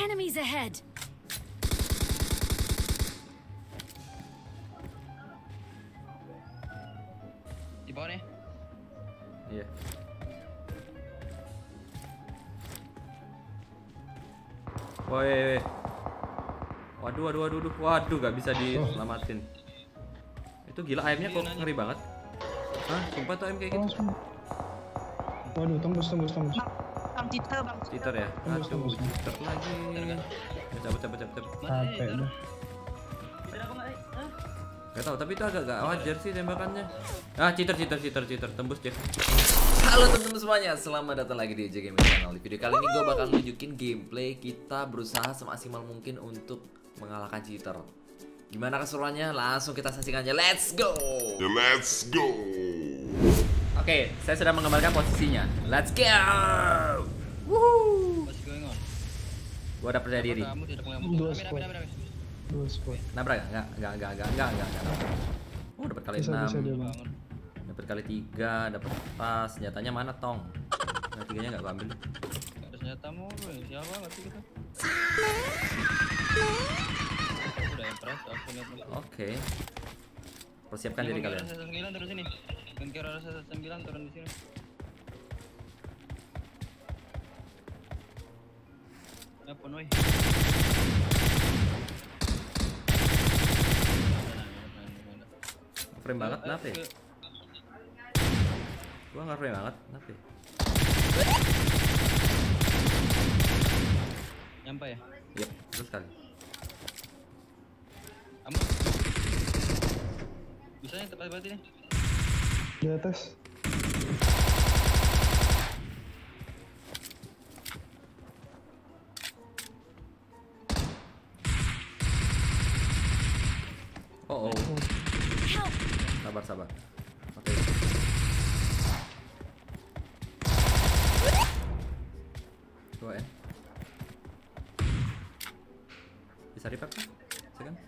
Enemies ahead. Di bawah nih. Iya. Woi. Waduh, gak bisa diselamatin. Itu gila ayamnya kok ngeri banget. Hah, sumpah tuh ayam kayak gitu. Waduh, tembus. Bang cheater, bang. Cheater ya? Aduh, cheater lagi. Cepet. Capek dah. Ada apa enggak? Hah? Gak tau, tapi itu agak gak wajar sih tembakannya. Ah, cheater, tembus Jack. Halo teman-teman semuanya, selamat datang lagi di EJ Gaming Channel. Di video kali ini gue bakal nunjukin gameplay kita berusaha semaksimal mungkin untuk mengalahkan cheater. Gimana keseruannya? Langsung kita saksikan aja. Let's go! Oke, saya sudah menggambarkan posisinya. Let's go! Woohoo! What's going on? Gue udah percaya diri. Kamu tidak mau Dua Amir, squad. Amir. 2 squad. Nabrak gak? Enggak. Oh, dapat kali Bisa 6. dia bang. Bangun. Dapat kali 3, dapat tas. Senjatanya mana, Tong? Nah, 3-nya enggak gua ambil. Gak ada senjata mulu ya. Sial banget sih kita. Udah impress, aku lihat dulu. Oke. Persiapkan diri kalian. Rasa 9 turun sini. Kira rasa 9 turun di sini. Apa noi? Frame banget, kenapa ya? Gua nggak frame banget, kenapa ya? Nyampe ya? Yep, terus kali. Kamu bisanya tepat berarti nih. Di atas. Oh. Help. Sabar. Oke. Dua ya. Bisa repack kan? Bisa kan?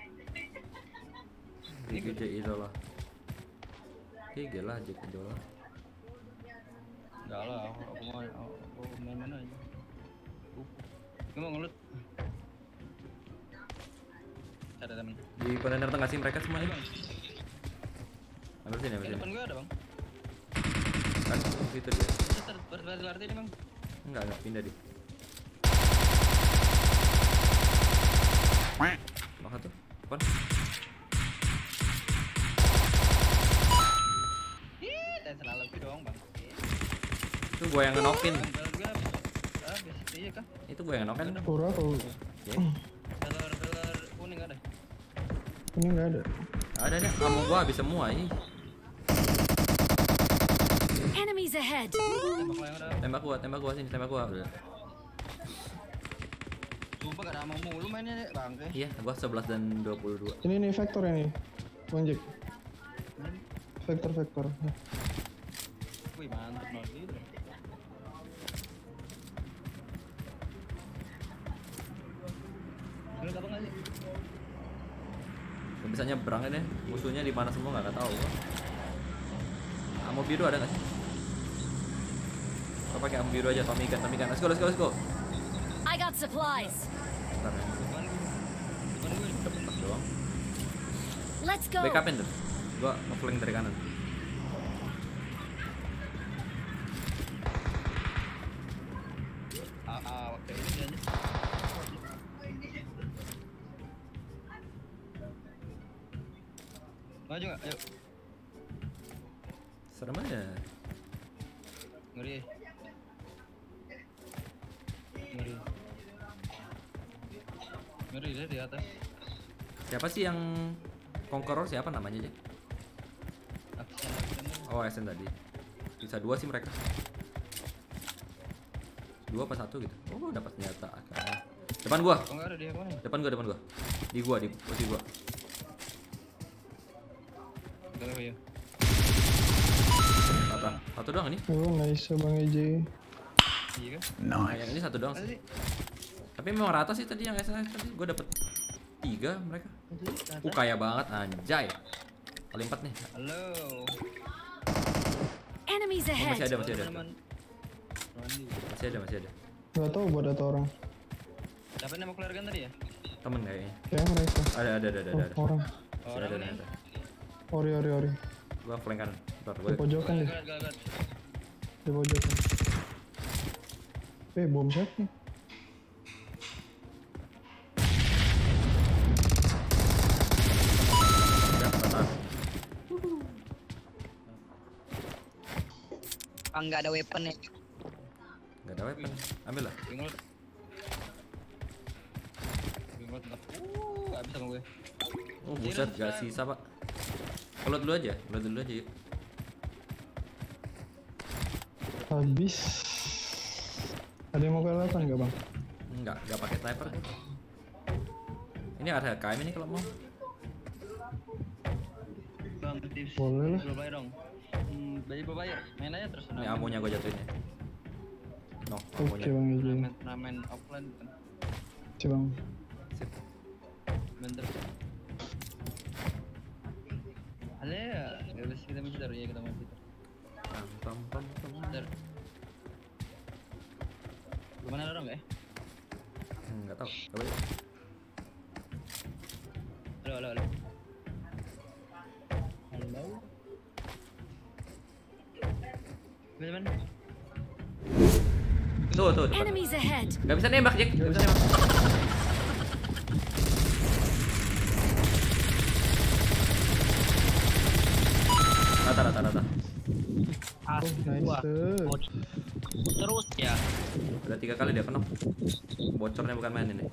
GG Idola. GG lah GG Idola. Enggak lah, aku main-main aja. Gue mau ngelut. Ada temen. Di kontainer tengah sih mereka semua ini. Ambil sini. Depan gue ada bang. Kan situ dia. Berarti ini bang. Enggak pindah dia. Maka tuh. Depan. Dan selalu gitu doang bang. Itu gua yang ngenokin. Iya kah? Itu gua yang ngenokin. Pura atau Telur kuning ada. ini nggak ada. Ada nih, kamu gua habis semua ini. Enemies ahead. Tembak lah yang ada. Tembak gua sini, tembak gua. Udah. Sumpah gak ada ammo mulu mainnya deh bang. Iya, gua 11 dan 22. Ini nih vektor ini. Bang Jack. Vektor. Wih mantep banget gitu. Lu apa nggak sih? Gak bisa nyebrang deh. Musuhnya di mana semua nggak tahu gua. Ammo biru ada nggak sih? Gua pakai ammo biru aja, Tommy gun. Let's go. I got supplies. Bentar ya. Depan gue. Cepet doang. Let's go. Backupin tuh. Gua ngeflank dari kanan. Oke ini aja. Maju nggak? Ayo. Serem aja. Ngeri. Ngeri deh di atas. Siapa sih yang Conqueror siapa namanya aja? Aksen. Oh, SN tadi. Bisa 2 sih mereka. 2 apa 1 gitu. Oh, dapat senjata. Depan gua. Oh nggak ada dia mana? Depan gua. Di posisi gua. Kalau ya. Satu doang nih. Oh, nice Bang EJ. Iya kan? Nah, yang ini satu doang sih. Tapi memang rata sih tadi yang SN tadi. Gua dapet 3 mereka. Kaya banget anjay. Kali 4 nih. Halo. Enemies Oh, ahead. masih ada. Teman-teman. Rondi. Masih ada. Gak tau buat ada orang. Siapa yang nembak flare gun tadi ya? Temen kayaknya. Kayak mereka. Ada. Oh, orang. Masih ada. Ori. Gua flank kanan. Bentar, Di gua pojokan deh. Gak. Di pojokan. Bom siapa nih? udah tahan. Ah, nggak ada weapon ya. Enggak ada weapon. Ambil lah. Bingung. Tetap. Gak bisa sama gue. Oh, buset, gak sisa, Pak. Keluar dulu aja yuk. Habis. Ada yang mau ke 8 nggak bang? Enggak pakai sniper. Ini ada KM ini kalau mau. Bang, tips. Boleh lah. Bayar dong. Bayar. Main aja terus. Ini amunya gua jatuhin ya. No, Oke amunya. bang Ijay. Turnamen offline kan. Oke bang. Sip. Bentar. Ada ya? Gak bisa kita mencari ya kita mau kita. Pam. Bentar. Gimana ada orang nggak ya? Enggak tahu. Coba yuk. Halo. Teman. Tuh, depan. Enemies ahead. Gak bisa nembak, Jack. Gak bisa nembak. Rata. Ah, Oh, wah. nice. Terus ya. Udah 3 kali dia kena. Bocornya bukan main ini.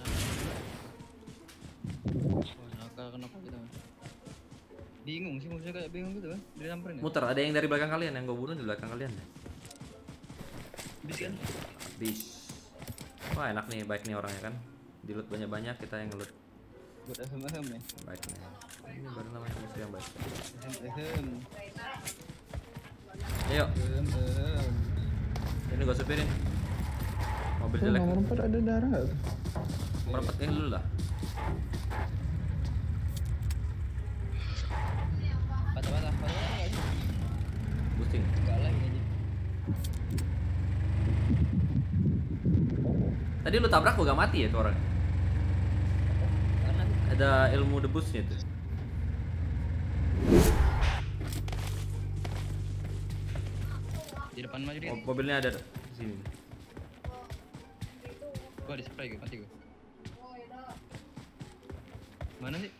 Oh, nakal kenapa gitu? Bingung sih maksudnya kayak bingung gitu kan? Disamperin ya? Muter, ada yang dari belakang kalian, yang gue bunuh di belakang kalian. Bis kan? Habis. Wah, enak nih, baik nih orangnya kan. Di loot banyak-banyak, kita yang ngeloot. Buat FM nih. Baik nih. Ini baru namanya musuh yang baik. FM. Ayo, ini gue supirin. Mobil Oh, jelek. nomor 4 ada darah nggak tuh? Nomor 4 yang dulu lah. Patah nggak sih? Boosting. Enggak lagi aja. Tadi lu tabrak gua gak mati ya tuh orang. Karena Ada ilmu debusnya tuh. di depan maju dia. Mobilnya ada di sini. Gua di spray gue, mati gue. Mana sih?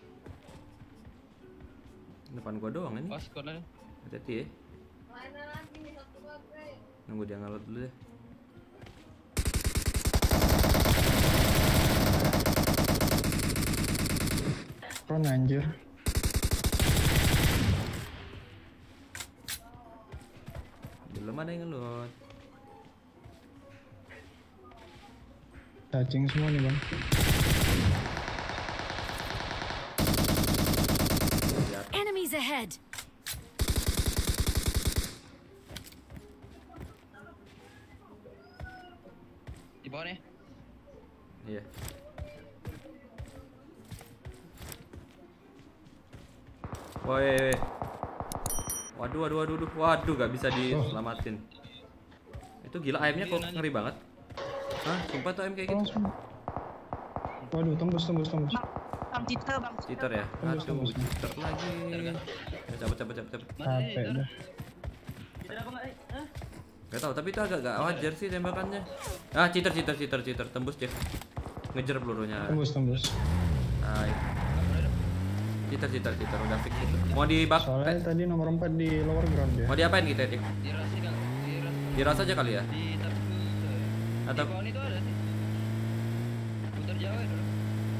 Depan gua doang ini. Oh, skor lah. Hati-hati ya. Nunggu dia ngalot dulu deh. Ron anjir. Belum ada yang ngelot. Cacing semua nih bang. Enemies ahead. Di bawah nih. Iya. Woi. Waduh, gak bisa diselamatin. Itu gila ayamnya kok ngeri banget. Hah, sumpah tuh ayam kayak gitu. Langsung. Waduh, tembus. Bang Citer, bang. Cheater ya? Aduh, cheater lagi. Ya, cabut. Capek dah. Ada apa enggak? Hah? Gak tau, tapi itu agak gak wajar sih tembakannya. Ah, cheater. Tembus, Jeff. Ngejar pelurunya. Tembus. Nah, cheater udah fix itu. Mau dibak? Soalnya tadi nomor 4 di lower ground ya. Mau diapain kita, Dik? Diras sih kan? Diras aja kali ya? Di tab Atau- di bawah itu ada sih. Putar jauh ya dulu.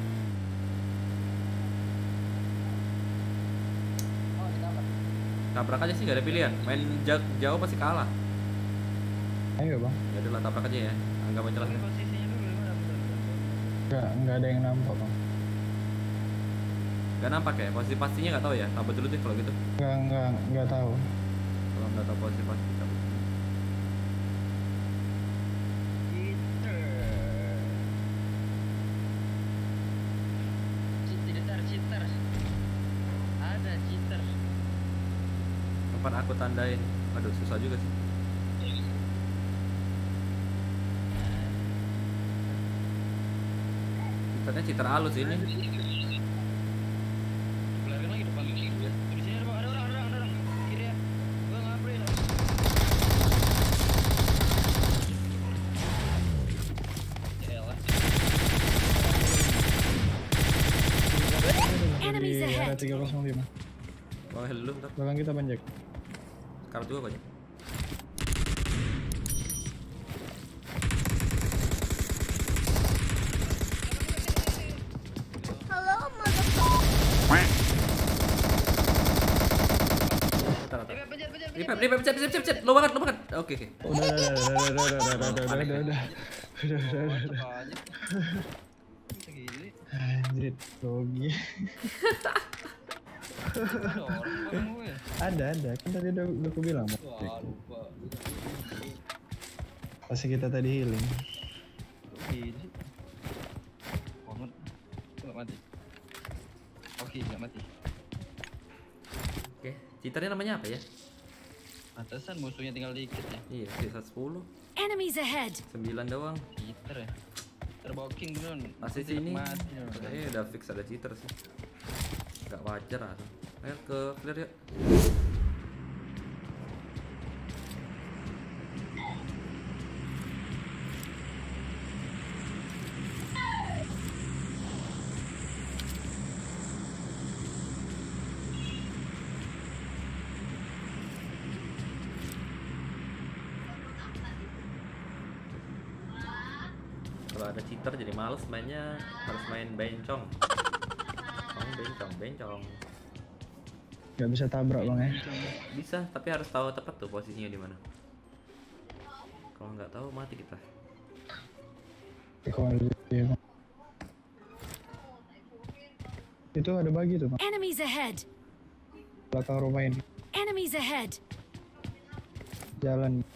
Oh, ditambah. Tabrak aja sih, gak ada pilihan. Main jauh pasti kalah. Ayo bang. Ya udah lah, tabrak aja ya. Anggap aja lah. Tapi posisinya dulu gimana? Bentar. Nggak ada yang nampak bang. Gak nampak ya? Posisi pastinya gak tahu ya? Cabut dulu deh kalau gitu. Nggak tahu. Kalau nggak tahu posisi pasti cabut. Cheater. Ada cheater. Kapan aku tandain? Aduh, susah juga sih. Katanya cheater halus ini. Pelarian lagi depan. Di sini ada orang. Kiri ya. Gua ngapri. Yaelah. Enemies Di area ahead. 305. Bang hello ntar. Belakang kita banjek. Sekarang juga banyak. Pencet. Lo banget. Oke. Udah. Segini. Anjir, grogi. Ada orang kamu ya. Ada. Kan tadi udah aku bilang. Wah, lupa. Pasti kita tadi healing. Gini sih. Banget. Enggak mati. Oke, enggak mati. Oke, cheaternya namanya apa ya? Pantesan musuhnya tinggal dikit ya. Iya, sisa 10. Enemies ahead. 9 doang. Cheater ya. Terboking beneran. Pasti Tidak sini. mati. Kayaknya udah fix ada cheater sih. Gak wajar ah. Ayo ke clear yuk. Kalau ada cheater jadi males mainnya, harus main bencong. Bencong. Gak bisa tabrak bang ya. Bisa, tapi harus tahu tepat tuh posisinya di mana. Kalau nggak tahu mati kita. Iya, Bang. Itu ada bagi tuh bang. Enemies ahead. Belakang rumah ini. Enemies ahead. Jalan.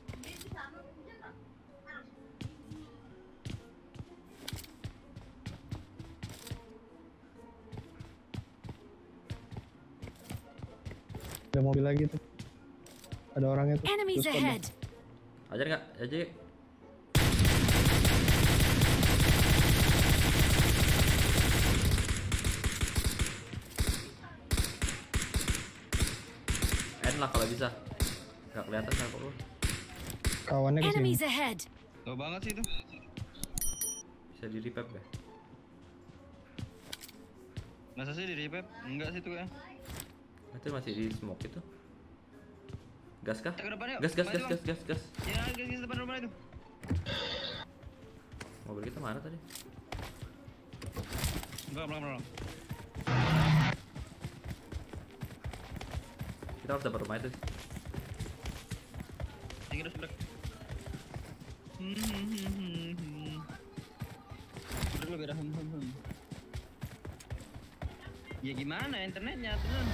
Ada mobil lagi tuh. Ada orangnya tuh. Enemies Terus, Bang. ahead. Ajar nggak? Aja. Lah kalau bisa. Nggak kelihatan sama lu. Kawannya kesini. Enemies ahead. Tuh banget sih itu. Bisa di revive ya? Masa sih di revive? Enggak sih itu ya. Itu masih di smoke itu. Gas kah? Ke depan yuk. Gas. Ya, gas depan rumah itu. Mobil kita mana tadi? Belakang. Kita harus dapat rumah itu. Tinggi terus belak. Terus lebih rahum. Ya gimana internetnya teman?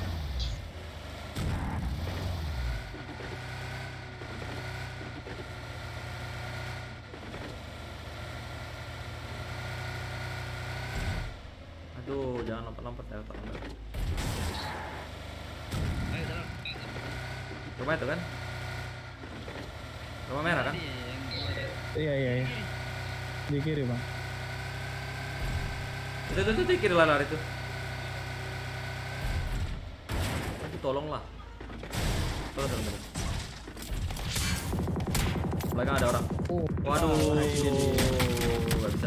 Aduh, jangan lompat-lompat ya, tolong. Ayo dalam. Rumah itu kan? Rumah merah kan? Iya. Di kiri bang. Itu kiri lari itu. Aduh, tolonglah. Tolong. Belakang ada orang. Waduh, nggak bisa.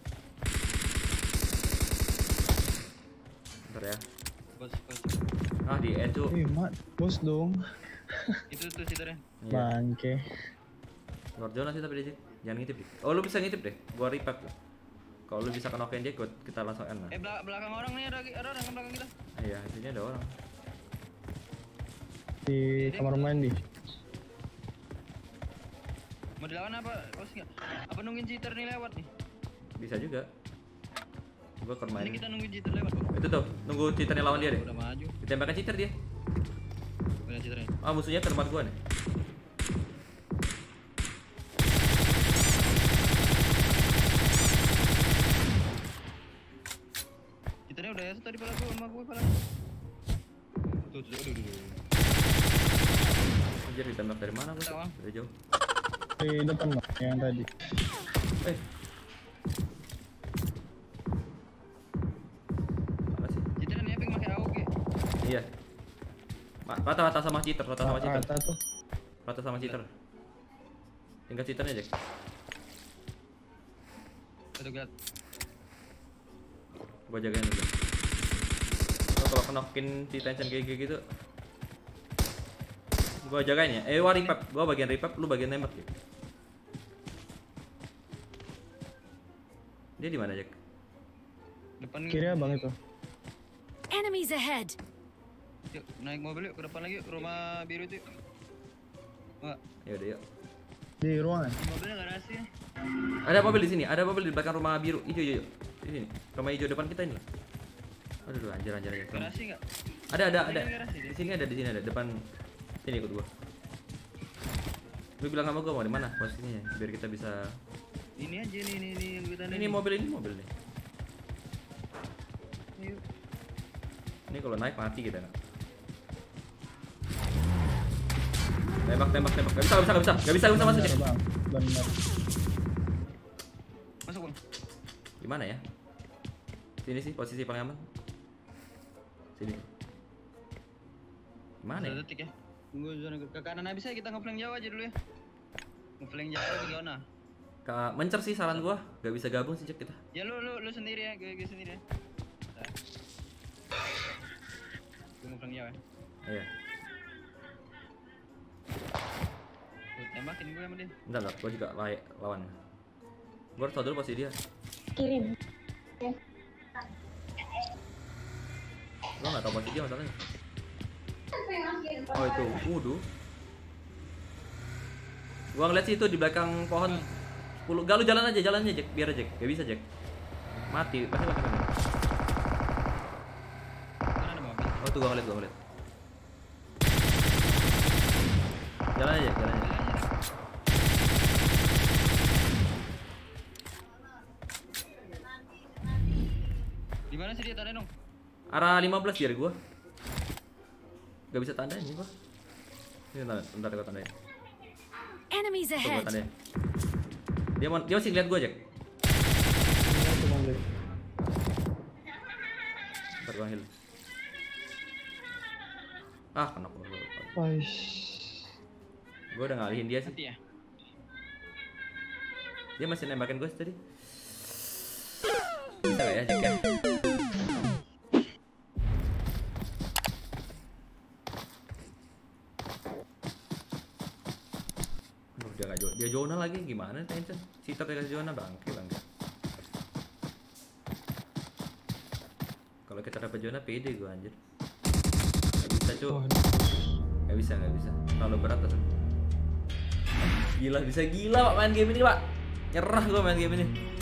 Bentar ya. Bos. Ah, di end tuh. Mat, bos dong. Itu tuh sitarnya. Iya. Bangke. Luar zona sih tapi dia jangan ngintip deh. Oh, lu bisa ngintip deh. Gua repack tuh. Kalau lu bisa kenokin dia, kita langsung end lah. Belakang orang nih ada orang kan belakang kita. Iya, sini ada orang. Di kamar mandi. Mau dilawan apa? Bos enggak? Apa nungguin cheater nih lewat nih? Bisa juga. Gua Ini kormain. kita nungguin cheater lewat kok. Itu tuh, nunggu cheaternya lawan dia deh. Udah maju. Ditembakkan cheater dia. Udah cheaternya. Ah, musuhnya ke tempat gua nih. Cheaternya udah ya tadi pala gua sama gue pala. Tuh. Anjir, ditembak dari mana gua? Tahu, Bang. Dari jauh. Di depan bang, yang tadi. Iya. Rata-rata sama cheater, rata sama cheater. Rata tuh. Rata sama cheater. Tinggal cheaternya, Jack. Satu gelat. Gua jagain dulu. Lo kalau kenokin si tension kayak gitu, gua jagain ya. Wah repap, gua bagian repap, lu bagian nembak ya. Dia di mana, Jack? Depan Kiri abang itu. Enemies ahead. Yuk, naik mobil yuk ke depan lagi yuk, rumah biru itu. Yuk. Wah, Ya udah yuk. Di ruangan. mobilnya garasi nih. Ada mobil di sini, ada mobil di belakang rumah biru. Hijau, hijau. Di sini. Rumah hijau depan kita ini. Aduh, anjir. Garasi enggak? Ada. Ini garasi, Di sini ada depan. Sini ikut gua. Lu bilang sama gua mau di mana posisinya biar kita bisa. Ini aja nih yang gue tanda. Ini mobil nih. Yuk. Ini kalau naik mati kita nggak? Tembak. Gak bisa masuk aja. Bang. Bener. Masuk, Bang. Gimana ya? Sini sih posisi paling aman. Sini. Gimana ya? 1 detik ya. Tunggu zona ke kanan habis ya, kita ngeflank jauh aja dulu ya. Ngeflank jauh di zona. Mencer sih saran gua, gak bisa gabung sih Jack kita. Ya lu sendiri ya, gue sendiri ya. Gue ngeflank jauh ya. Iya. Tuh, tembakin gue sama dia. Bentar, gua juga lawan. Gua harus tahu dulu posisi dia. Kirim. Gua nggak tahu posisi dia masalahnya. Oh itu, waduh. Gua ngeliat sih itu di belakang pohon 10. Gak, lu jalannya Jack, biar Jack. Gak bisa Jack. Mati, pasti mati. Mana ada mobil? Oh tuh gua ngeliat. Jalan aja. Di mana sih dia tanda dong? Arah 15 biar gua. Gak bisa tandain nih gua. Ini bentar gua tandain. Enemies Tuh gua ahead. tandain. Dia masih ngeliat gua Jack. Itu mobil. Bentar gua heal. Kena gua. Aish. Gua udah ngalihin dia sih. Mati ya? Dia masih nembakin gua tadi. Bisa gak ya Jack ya? Aduh, dia zona lagi gimana tension? Cheater dia kasih zona bangke. Kalau kita dapat zona pede gua anjir. Gak bisa cu. Gak bisa. Terlalu berat asal. Gila, bisa gila Pak main game ini Pak. Nyerah gua main game ini.